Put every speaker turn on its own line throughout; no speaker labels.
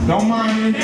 Don't mind me.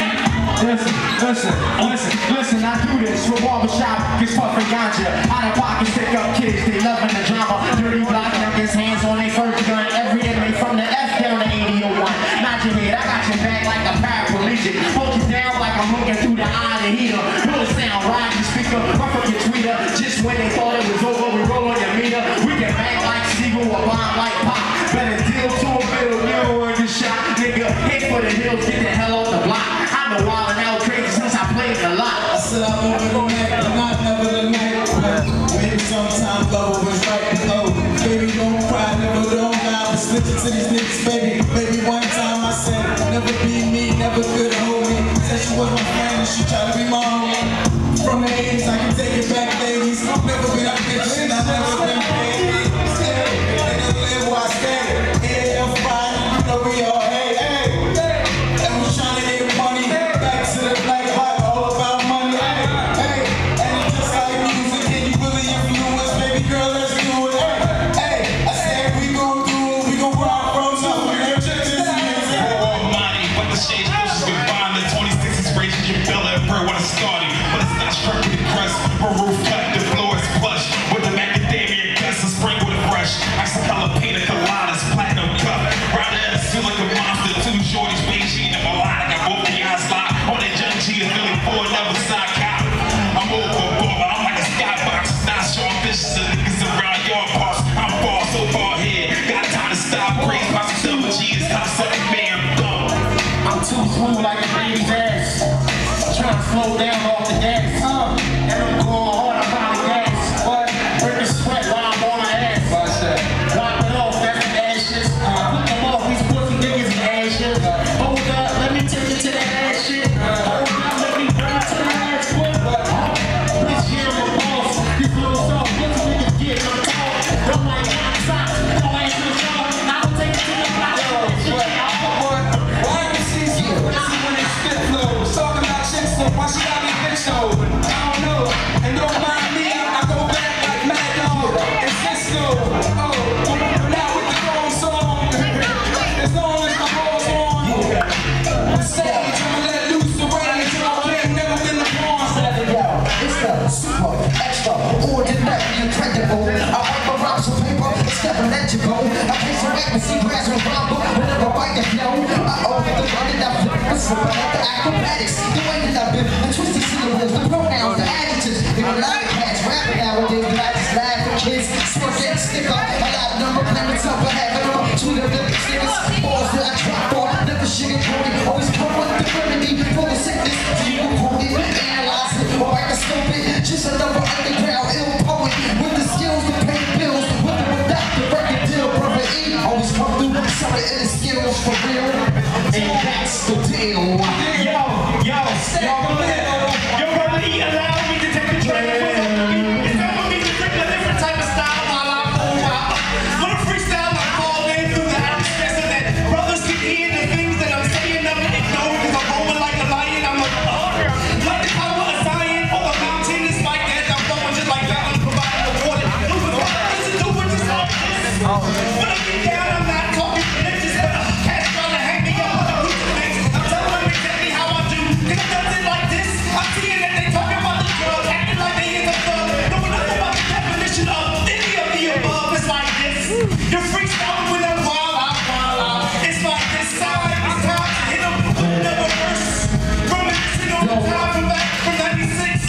Listen, I do this for barbershop, gets puffin' ganja. Out of pocket, stick up kids, they loving the drama. Dirty block niggas, hands on their first gun. Every inmate from the F down to 8001. Not your head, I got your back like a paraplegic. Hold you down like I'm looking through the eye of the heater. Pull the sound, ride your speaker, rough up your tweeter. Just when they thought it was over, we roll on your meter. We can bang like Siegel or bomb like Pop. Better deal to a bill, you don't want to get shot. Nigga, hit for the hills, get the hell off the block. I've been wildin' out crazy since I played a lot.
I said I'm over the night, but not never the night. Maybe sometimes love was right below. Baby, don't cry, never don't die. I'm switching to these niggas, baby. Baby, one time I said, never be me, never could hold me. Said she was my friend and she tried to be my homie. From the 80s, I can take it back, ladies. Never been a bitch and I never been paid. They don't live where I stay. AF fine, you know we all hey, hey. And we trying to get money. Back to the black heart, all about money. Hey, hey. And it's just like music, can you really influence? Baby girl, let's do it. Hey, hey. I said we gon' do it, we gon' rock from somewhere.
Money, but the shade pushes been fine. The 26 is raging, your belly and pray when I started. But it's not struck with the crust. My roof cut, the floor is plush. With the macadamia guts and spring with a brush. Ice color painted coladas, platinum cup. Round the edge, feel like a monster. Two shorties, Beijing and melodic. I both the eyes locked. On that young cheetah, feeling four, never side cop. I'm overboard, but I'm like a skybox. It's not sharp fishes and niggas around yard parks. I'm far, so far ahead. Got time to stop, praise by some double G's. Top second man, I'm dumb.
I'm too smooth like a baby's ass. Trying to slow down off the gas. And I'm going hard, I'm on the gas. What? Break the sweat while I'm on my ass.
What's that?
Lock it off, that's the ashes. Put them off, these pussy niggas and ashes. Hold up, let me take you to that ass shit. Hold up, let me bring it to the ass quick. Bitch, yeah, I'm a boss. These little soft pussy niggas get no talk. Don't like my socks, don't like my shorts. I'll take it to the block.
Why you see you? See when they spit flows. Talking about chicks, so why she got me bitch though? I don't know. And don't mind me, I go back like Mad Dog and Cisco. Oh, now with the wrong song. As long as my balls on. The stage, I'ma let loose the rain until I can't never been the pawn.
It's the super, extra, ordinary, incredible. I write my rhymes on paper, it's never legible. I play some rap and see brass and rumble. Whenever I write the flow, I open the gun and I flip the slip. I like the acrobatics, the way that I've been, the twisted syllables, the pronouns, the adjectives. They don't like cats rapping nowadays, but I just laugh at kids. Swerve that sticker, a lot of number planets up, I have it all. Tweet of the stickers, balls that I drop on, never sugarcoated. Always come with the remedy for the sickness. So you can quote it, analyze it, or microscope it. Just another underground ill poet with the skills to pay bills, with or without the record deal. Brother E always come through with some of his skills for real, and that's the deal.
Yo, brother E allowed me to take the train. It's time for me to bring a different type of style while I'm going out. Little freestyle I call in through the outskirts so that brothers can hear the things that I'm saying. I'm ignoring because I'm rolling like a lion. I'm like the power of Zion or the mountain is like that. I'm flowing just like that. I'm providing the water. Moving forward, do it just like this. When I get down, I'm not talking religious, but cats trying to hang me up on the crucifix. I'm telling them exactly how I do. Cause it does it like this. I'm seeing that they talking about the drug, acting like they in the club. Knowing nothing about the definition of any of the above. It's like this. You're freestyling when I'm wild out. It's like this. Sound like it's time to hit them with another verse. Reminiscing on the time from back from 96.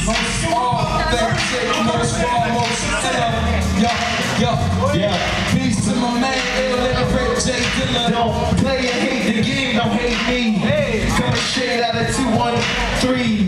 Yo, peace to my man, illiterate J Dilla.
Don't play and hate the game, don't hate me. Hey, coming straight out of 213.